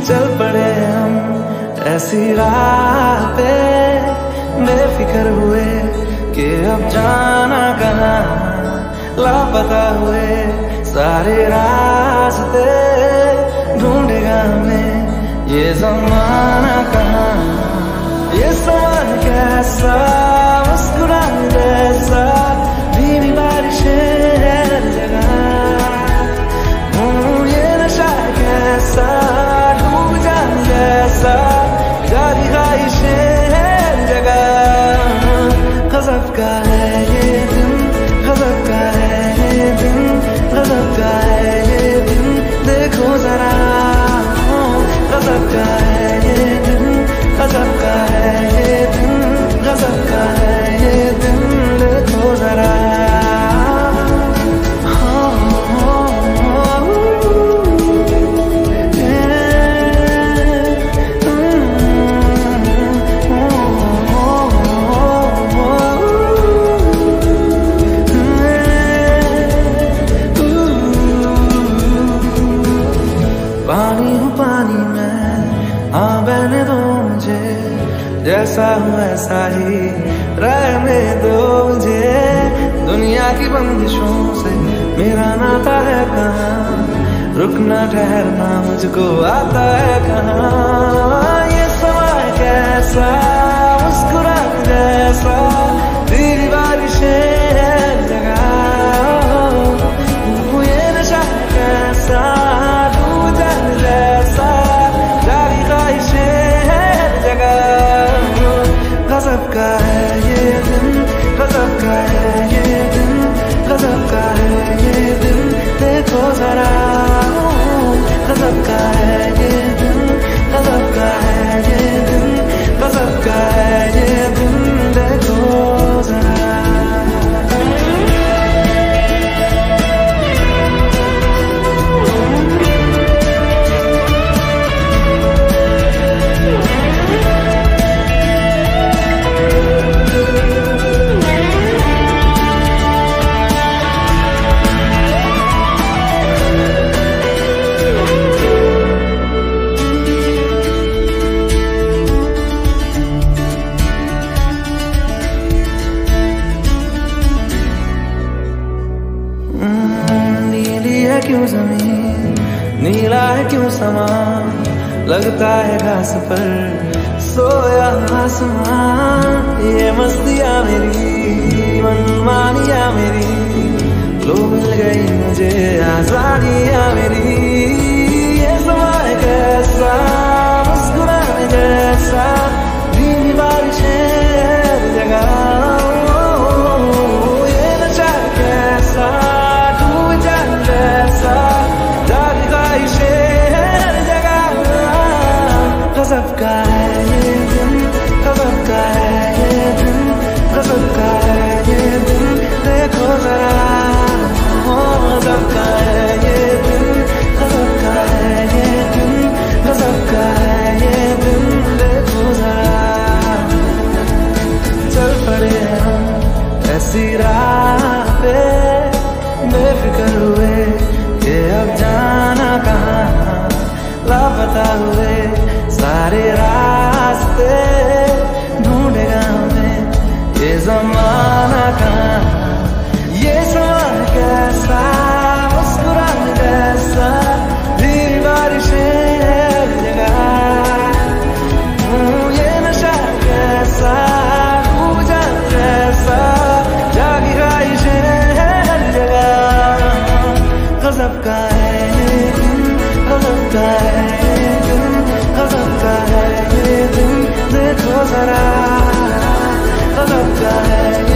चल पड़े हम ऐसी राह पे, बेफिक्र हुए कि अब जाना कहाँ, लापता हुए सारे रास्ते, ढूंढेगा हमें ये ज़माना कहाँ। ये सवाल कैसा, मुस्कुराने जैसा, धीमी बारिशें हर जगह, ये नशा कैसा, डूब जाने जैसा, जारी ख्वाहिशें हर जगह। गज़ब का है ये दिन, गज़ब का है ये दिन, गज़ब का है ये दिन, देखो जरा। गज़ब का है ये दिन, गज़ब का है ये दिन, गज़ब का है ये दिन, देखो जरा। पानी हूँ पानी में, हाँ बहने दो मुझे, जैसा हूँ ऐसा ही रहने दो मुझे। दुनिया की बंदिशों से मेरा नाता है कहाँ, रुकना ठहरना मुझको आता है कहाँ। ये समय कैसा, मुस्कुराने जैसा, तेरी बारिशें हर जगह, ये नशा कैसा, डूब जाने जैसा, जारी ख्वाहिशें हर जगह। गज़ब का है ये दिन, गज़ब का है ये दिन, गज़ब का है ये दिन, देखो जरा। गज़ब का है ये दिन, गज़ब का है ये दिन, गज़ब का है ये दिन, देखो जरा। नीली है क्यों जमीन, नीला है क्यों समा, लगता है घास पर सोया आसमां। ये मस्तियाँ मेरी, मनमानियाँ मेरी, लो मिल गई मुझे आजादियाँ मेरी। ये समय कैसा, मुस्कुराने जैसा, धीमी बारिशें हर जगह, ये नशा कैसा, गज़ब का है ये दिन, गज़ब का है ये दिन, गज़ब का है ये दिन, देखो जरा। गज़ब का है ये दिन, गज़ब का है ये दिन, गज़ब का है ये दिन, देखो जरा। चल पड़े हम ऐसी राह पे, बेफिक्र हुए कि अब जाना कहाँ, लापता हुए सारे रास्ते, ढूंढेगा हमें ये ज़माना कहाँ। ये समय कैसा, मुस्कुराने जैसा, धीमी बारिशें हर जगह, ये नशा कैसा, डूब जाने जैसा, जागी ख्वाहिशें हर जगह। गज़ब का है ये दिन, गज़ब का है ये दिन, गज़ब का है ये दिन, देखो जरा। गज़ब का है